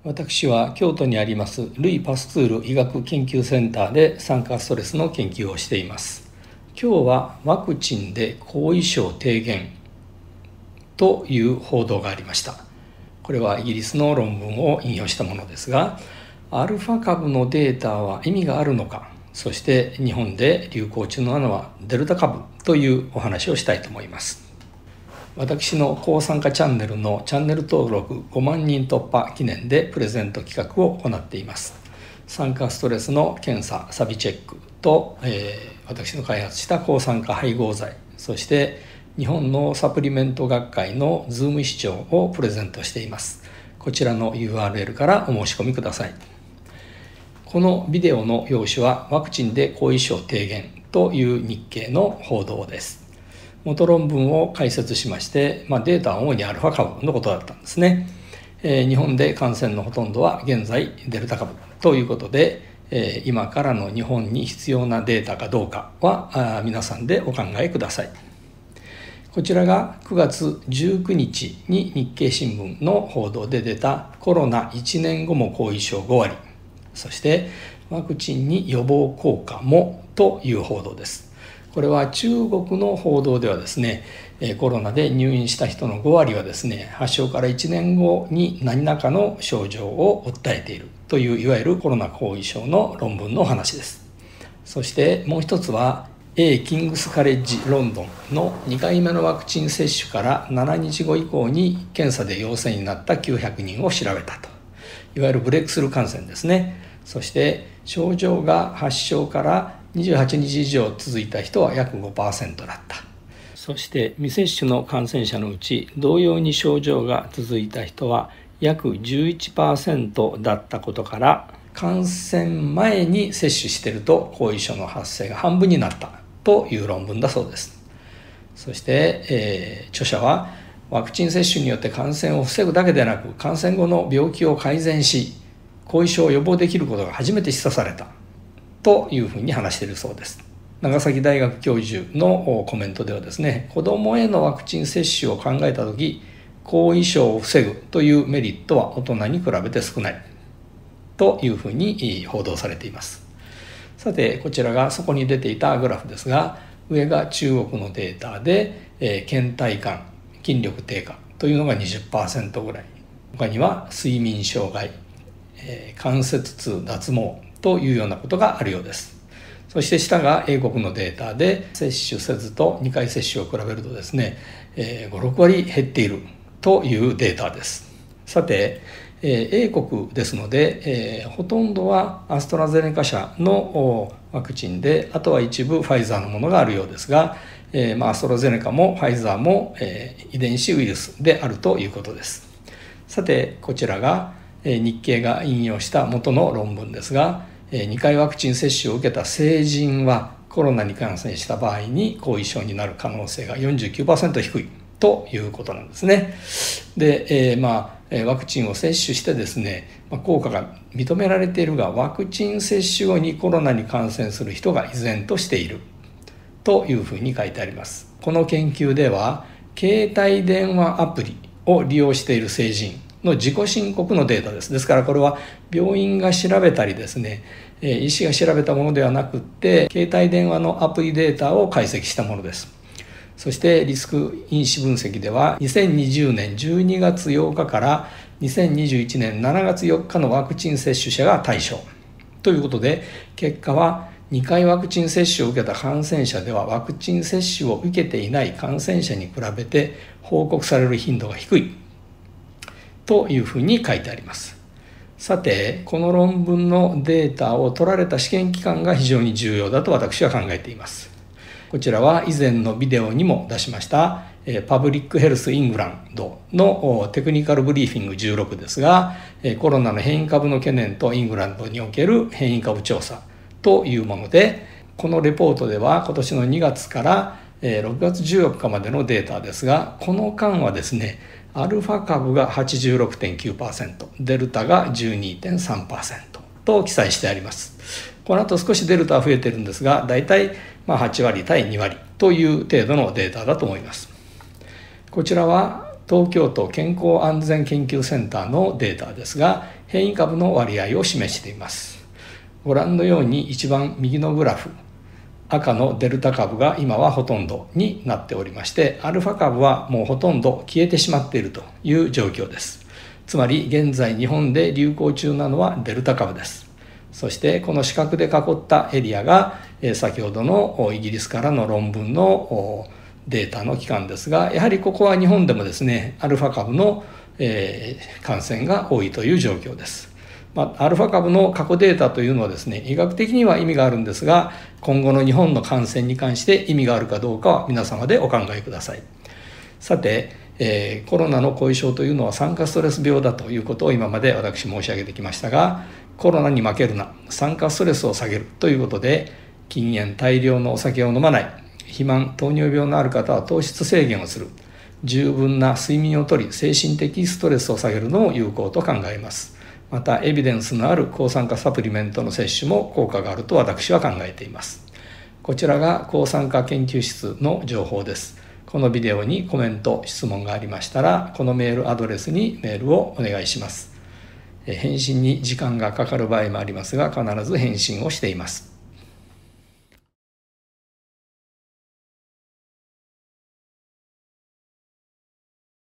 私は京都にありますルイ・パスツール医学研究センターで酸化ストレスの研究をしています。今日はワクチンで後遺症低減という報道がありました。これはイギリスの論文を引用したものですが、アルファ株のデータは意味があるのか、そして日本で流行中なのはデルタ株というお話をしたいと思います。私の抗酸化チャンネルのチャンネル登録5万人突破記念でプレゼント企画を行っています。酸化ストレスの検査サビチェックと、私の開発した抗酸化配合剤、そして日本のサプリメント学会のズーム視聴をプレゼントしています。こちらの URL からお申し込みください。このビデオの用紙はワクチンで後遺症低減という日経の報道です。元論文を解説しまして、データは主にアルファ株のことだったんですね。日本で感染のほとんどは現在デルタ株ということで、今からの日本に必要なデータかどうかは皆さんでお考えください。こちらが9月19日に日経新聞の報道で出たコロナ1年後も後遺症5割、そしてワクチンに予防効果もという報道です。これは中国の報道ではですね、コロナで入院した人の5割はですね、発症から1年後に何らかの症状を訴えているといういわゆるコロナ後遺症の論文の話です。そしてもう一つはキングスカレッジロンドンの2回目のワクチン接種から7日後以降に検査で陽性になった900人を調べたと。いわゆるブレイクスルー感染ですね。そして症状が発症から28日以上続いた人は約 5% だった。そして未接種の感染者のうち同様に症状が続いた人は約 11% だったことから、感染前に接種していると後遺症の発生が半分になったという論文だそうです。そして、著者はワクチン接種によって感染を防ぐだけでなく、感染後の病気を改善し後遺症を予防できることが初めて示唆されたというふうに話しているそうです。長崎大学教授のコメントではですね、子どもへのワクチン接種を考えたとき、後遺症を防ぐというメリットは大人に比べて少ないというふうに報道されています。さてこちらがそこに出ていたグラフですが、上が中国のデータで、倦怠感、筋力低下というのが 20% ぐらい、他には睡眠障害、関節痛、脱毛というようなことがあるようです。そして下が英国のデータで、接種せずと2回接種を比べるとですね、5、6割減っているというデータです。さて英国ですので、ほとんどはアストラゼネカ社のワクチンで、あとは一部ファイザーのものがあるようですが、アストラゼネカもファイザーも、遺伝子ウイルスであるということです。さてこちらが日経が引用した元の論文ですが、2回ワクチン接種を受けた成人はコロナに感染した場合に後遺症になる可能性が 49% 低いということなんですね。で、ワクチンを接種してですね、効果が認められているが、ワクチン接種後にコロナに感染する人が依然としているというふうに書いてあります。この研究では携帯電話アプリを利用している成人の自己申告のデータです。ですからこれは病院が調べたりですね、医師が調べたものではなくって、携帯電話のアプリデータを解析したものです。そしてリスク因子分析では2020年12月8日から2021年7月4日のワクチン接種者が対象ということで、結果は2回ワクチン接種を受けた感染者ではワクチン接種を受けていない感染者に比べて報告される頻度が低いというふうに書いてあります。さてこの論文のデータを取られた試験機関が非常に重要だと私は考えています。こちらは以前のビデオにも出しましたパブリックヘルスイングランドのテクニカルブリーフィング16ですが、コロナの変異株の懸念とイングランドにおける変異株調査というもので、このレポートでは今年の2月から6月14日までのデータですが、この間はですね、アルファ株が 86.9%、デルタが 12.3% と記載してあります。この後少しデルタは増えてるんですが、だいたい8割対2割という程度のデータだと思います。こちらは東京都健康安全研究センターのデータですが、変異株の割合を示しています。ご覧のように一番右のグラフ、赤のデルタ株が今はほとんどになっておりまして、アルファ株はもうほとんど消えてしまっているという状況です。つまり現在日本で流行中なのはデルタ株です。そしてこの四角で囲ったエリアが先ほどのイギリスからの論文のデータの期間ですが、やはりここは日本でもですね、アルファ株の感染が多いという状況です。アルファ株の過去データというのはですね、医学的には意味があるんですが、今後の日本の感染に関して意味があるかどうかは皆様でお考えください。さて、コロナの後遺症というのは酸化ストレス病だということを今まで私申し上げてきましたが、コロナに負けるな、酸化ストレスを下げるということで、禁煙、大量のお酒を飲まない、肥満、糖尿病のある方は糖質制限をする、十分な睡眠をとり、精神的ストレスを下げるのも有効と考えます。またエビデンスのある抗酸化サプリメントの摂取も効果があると私は考えています。こちらが抗酸化研究室の情報です。このビデオにコメント、質問がありましたら、このメールアドレスにメールをお願いします。返信に時間がかかる場合もありますが、必ず返信をしています。